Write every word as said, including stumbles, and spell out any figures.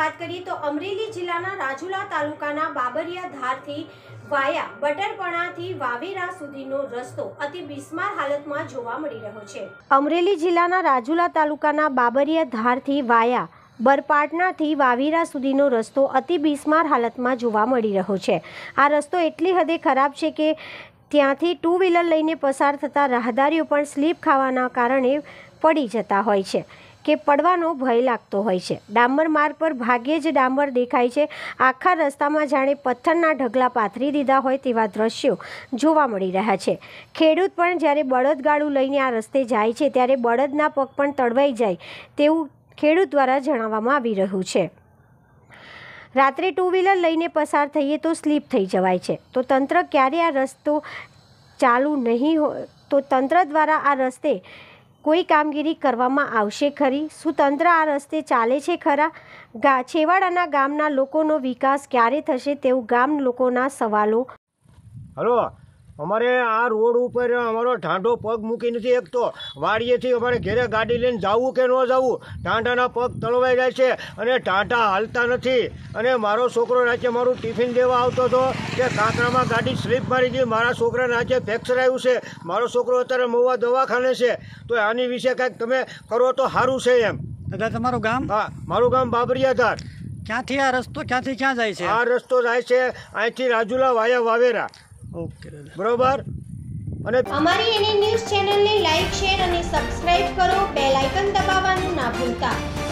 વાત કરીએ તો અમરેલી જિલ્લાના રાજુલા તાલુકાના બાબરિયા ધારથી વાયા બટરપણાથી વાવેરા સુધીનો રસ્તો અતિ બિસ્માર હાલતમાં જોવા મળી રહ્યો છે। અમરેલી જિલ્લાના રાજુલા તાલુકાના બાબરિયા ધારથી વાયા બરપાટનાથી વાવેરા સુધીનો રસ્તો અતિ બિસ્માર હાલતમાં જોવા મળી રહ્યો છે। આ રસ્તો એટલી હદે ખરાબ છે કે ત્યાંથી ટુ વ્હીલર લઈને પસાર થતા રાહદારીઓ પણ સ્લીપ ખાવાના કારણે પડી જતા હોય છે કે પડવાનો ભય લાગતો હોય છે। ડામર માર્ગ પર ભાગ્યે જ ડામર દેખાય છે। આખા રસ્તામાં જાણે પથ્થરના ઢગલા પાથરી દીધા હોય તેવા દ્રશ્યો જોવા મળી રહ્યા છે। ખેડૂત પણ જ્યારે બળદગાડું લઈને આ રસ્તે જાય છે ત્યારે બળદના પગ પણ તળવાઈ જાય તેવું ખેડૂત દ્વારા જણાવવામાં આવી રહ્યું છે। રાત્રે ટુ વ્હીલર લઈને પસાર થઈએ તો સ્લીપ થઈ જવાય છે। તો તંત્ર ક્યારે આ રસ્તો ચાલુ નહીં હોય તો તંત્ર દ્વારા આ રસ્તે કોઈ કામગીરી કરવામાં આવશે ખરી? શું તંત્ર આ રસ્તે ચાલે છે ખરા? ગા છેવાડાના ગામના લોકોનો વિકાસ ક્યારે થશે તેવું ગામ લોકોના સવાલો। હલો, અમારે આ રોડ ઉપર અમારો ઢાંઢો પગ મૂકી નથી એકતો। વાડીએથી અમારે ઘેરે ગાડી લઈને જવું કે ન જવું, ઢાંઢાના પગ તળવાઈ જાય છે અને ઢાંઢા હાલતા નથી। અને મારો છોકરો રાતે મારું ટિફિન દેવા આવતો હતો કે કાંકરામાં ગાડી સ્લીપ મારી ગઈ, મારા છોકરાને આજે ફ્રેક્ચર આવ્યું છે, મારો છોકરો અત્યારે મહુવા દવાખાને છે। તો આની વિશે કાંઈક તમે કરો તો સારું છે એમ। દાદા તમારું ગામ? હા, મારું ગામ બાબરિયા ધાર। ક્યાંથી આ રસ્તો ક્યાંથી ક્યાં જાય છે? આ રસ્તો જાય છે અહીંથી રાજુલા વાયા વાવેરા। ઓકે દાદા, બરોબર। અને અમારી એની ન્યૂઝ ચેનલને લાઈક, શેર અને સબસ્ક્રાઇબ કરો। બેલ આઇકન દબાવવાનું ના ભૂલતા।